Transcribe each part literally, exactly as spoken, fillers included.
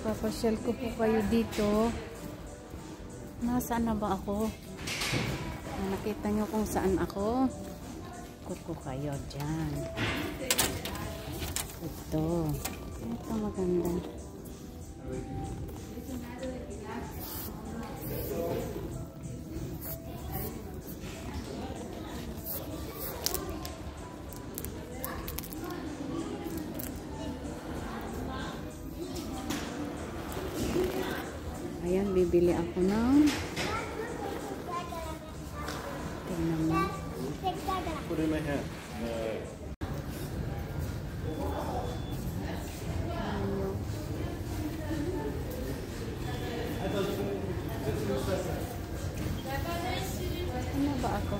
Papasyal ko po kayo dito. Nasaan na ba ako? Nakita nyo kung saan ako? Ikot ko kayo dyan. Ito. Ito maganda. Ayan, bibili ako ng tingnan mo. Put it in my hand. Ano ba ako?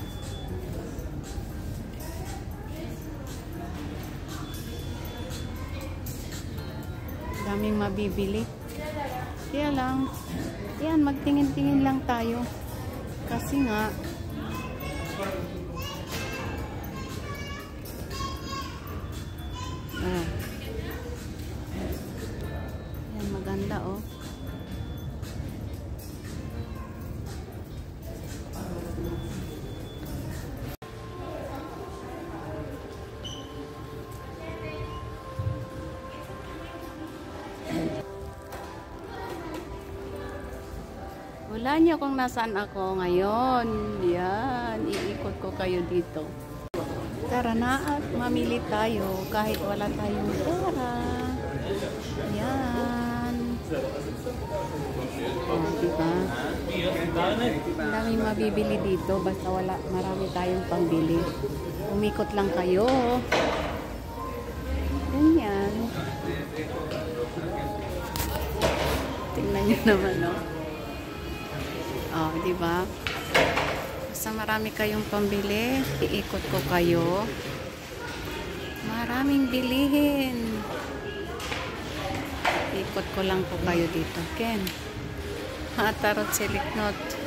Daming mabibili. Kaya lang, yan, magtingin-tingin lang tayo. Kasi nga, ah, yan, maganda, oh. Wala niyo kung nasaan ako ngayon. Yan, iikot ko kayo dito. Tara na at mamili tayo kahit wala tayong pera. Yan. Oh, diba? Ang daming mabibili dito basta wala, marami tayong pangbili. Umikot lang kayo. Ganyan. Tingnan niyo naman, no? Oh, di ba? Basta marami kayong pambili, iikot ko kayo. Maraming bilihin. Ikot ko lang po kayo dito, Ken. Hatarot siliknot.